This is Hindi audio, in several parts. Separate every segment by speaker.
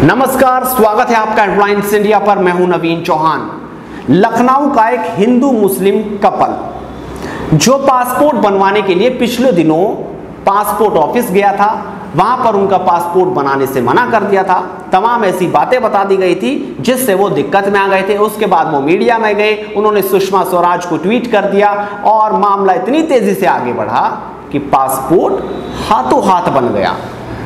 Speaker 1: नमस्कार, स्वागत है आपका हेडलाइंस इंडिया पर। मैं हूं नवीन चौहान। लखनऊ का एक हिंदू मुस्लिम कपल जो पासपोर्ट बनवाने के लिए पिछले दिनों पासपोर्ट ऑफिस गया था, वहां पर उनका पासपोर्ट बनाने से मना कर दिया था। तमाम ऐसी बातें बता दी गई थी जिससे वो दिक्कत में आ गए थे। उसके बाद वो मीडिया में गए, उन्होंने सुषमा स्वराज को ट्वीट कर दिया और मामला इतनी तेजी से आगे बढ़ा कि पासपोर्ट हाथों हाथ बन गया।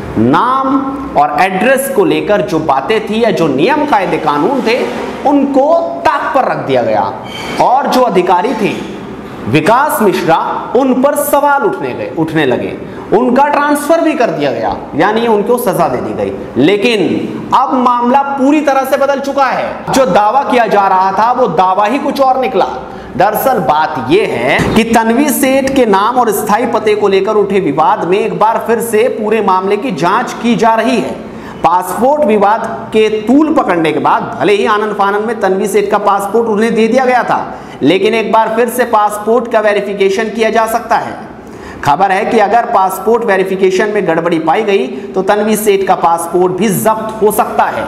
Speaker 1: नाम और एड्रेस को लेकर जो बातें थी या जो नियम कायदे कानून थे उनको ताक पर रख दिया गया और जो अधिकारी थे विकास मिश्रा, उन पर सवाल उठने लगे। उनका ट्रांसफर भी कर दिया गया, यानी उनको सजा दे दी गई। लेकिन अब मामला पूरी तरह से बदल चुका है। जो दावा किया जा रहा था वो दावा ही कुछ और निकला। दरअसल बात यह है कि तन्वी सेठ के नाम और स्थायी पते को लेकर उठे विवाद में एक बार फिर से पूरे मामले की जांच की जा रही है। पासपोर्ट विवाद के तूल पकड़ने के बाद भले ही आनन फानन में तन्वी सेठ का पासपोर्ट उन्हें दे दिया गया था, लेकिन एक बार फिर से पासपोर्ट का वेरिफिकेशन किया जा सकता है। खबर है कि अगर पासपोर्ट वेरिफिकेशन में गड़बड़ी पाई गई तो तन्वी सेठ का पासपोर्ट भी जब्त हो सकता है।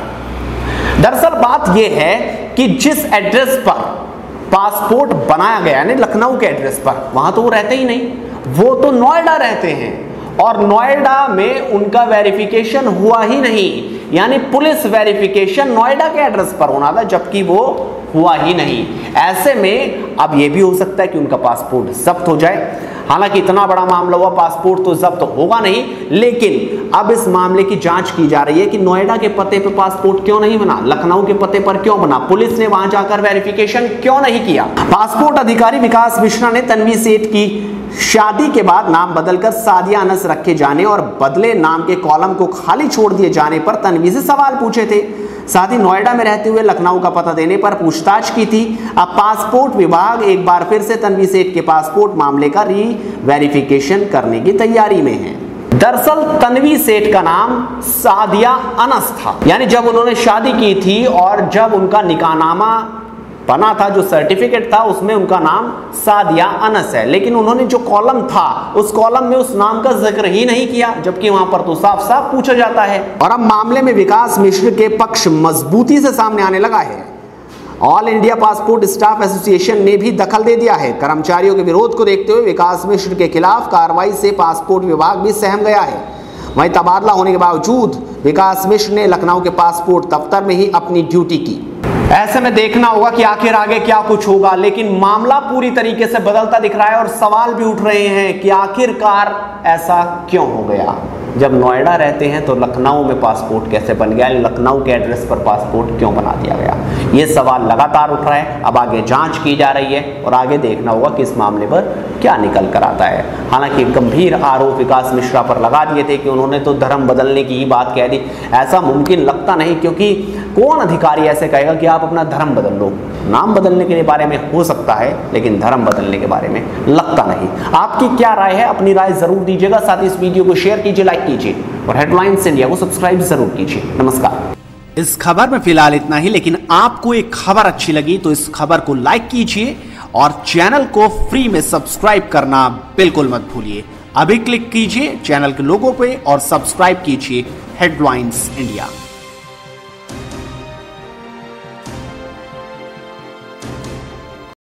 Speaker 1: दरअसल बात यह है कि जिस एड्रेस पर पासपोर्ट बनाया गया, यानी लखनऊ के एड्रेस पर, वहां तो वो रहते ही नहीं, वो तो नोएडा रहते हैं और नोएडा में उनका वेरिफिकेशन हुआ ही नहीं। यानी पुलिस वेरिफिकेशन नोएडा के एड्रेस पर होना था, जबकि वो हुआ ही नहीं। ऐसे में अब ये भी हो सकता है कि उनका पासपोर्ट जब्त हो जाए। हालांकि इतना बड़ा मामला हुआ, पासपोर्ट तो जब्त होगा नहीं, लेकिन अब इस मामले की जांच की जा रही है कि नोएडा के पते पर पासपोर्ट क्यों नहीं बना, लखनऊ के पते पर क्यों बना, पुलिस ने वहां जाकर वेरिफिकेशन क्यों नहीं किया। पासपोर्ट अधिकारी विकास मिश्रा ने तन्वी सेठ की शादी के बाद नाम बदलकर सादिया अनस रखे जाने और बदले नाम के कॉलम को खाली छोड़ दिए जाने पर तन्वी से सवाल पूछे थे। साथ ही नोएडा में रहते हुए लखनऊ का पता देने पर पूछताछ की थी। अब पासपोर्ट विभाग एक बार फिर से तन्वी सेठ के पासपोर्ट मामले का वेरिफिकेशन करने की तैयारी में है। दरअसल तन्वी सेठ का नाम सादिया अनस था, यानी जब उन्होंने शादी की थी और जब उनका निकाहनामा बना था, जो सर्टिफिकेट था, उसमें उनका नाम सादिया अनस है। लेकिन उन्होंने जो कॉलम था उस कॉलम में उस नाम का जिक्र ही नहीं किया, जबकि वहां पर तो साफ साफ पूछा जाता है। और अब मामले में विकास मिश्र के पक्ष मजबूती से सामने आने लगा है। All India passport staff association ने भी दखल दे दिया है। कर्मचारियों के विरोध को देखते हुए विकास मिश्र के खिलाफ कार्रवाई से पासपोर्ट विभाग भी सहम गया है। वहीं तबादला होने के बावजूद विकास मिश्र ने लखनऊ के पासपोर्ट दफ्तर में ही अपनी ड्यूटी की। ऐसे में देखना होगा कि आखिर आगे क्या कुछ होगा, लेकिन मामला पूरी तरीके से बदलता दिख रहा है और सवाल भी उठ रहे हैं कि आखिरकार ऐसा क्यों हो गया। जब नोएडा रहते हैं तो लखनऊ में पासपोर्ट कैसे बन गया, लखनऊ के एड्रेस पर पासपोर्ट क्यों बना दिया गया, ये सवाल लगातार उठ रहा है। अब आगे जांच की जा रही है और आगे देखना होगा कि इस मामले पर क्या निकल कर आता है। हालांकि गंभीर आरोप विकास मिश्रा पर लगा दिए थे कि उन्होंने तो धर्म बदलने की ही बात कह दी। ऐसा मुमकिन लगता नहीं, क्योंकि कौन अधिकारी ऐसे कहेगा कि आप अपना धर्म बदल लो। नाम बदलने के बारे में हो सकता है, लेकिन धर्म बदलने के बारे में लगता नहीं। आपकी क्या राय है, अपनी राय जरूर दीजिएगा। साथ ही इस वीडियो को शेयर कीजिए, लाइक कीजिए और हेडलाइंस इंडिया को सब्सक्राइब जरूर कीजिए। नमस्कार।
Speaker 2: इस खबर में फिलहाल इतना ही, लेकिन आपको एक खबर अच्छी लगी तो इस खबर को लाइक कीजिए और चैनल को फ्री में सब्सक्राइब करना बिल्कुल मत भूलिए। अभी क्लिक कीजिए चैनल के लोगो पे और सब्सक्राइब कीजिए हेडलाइंस इंडिया।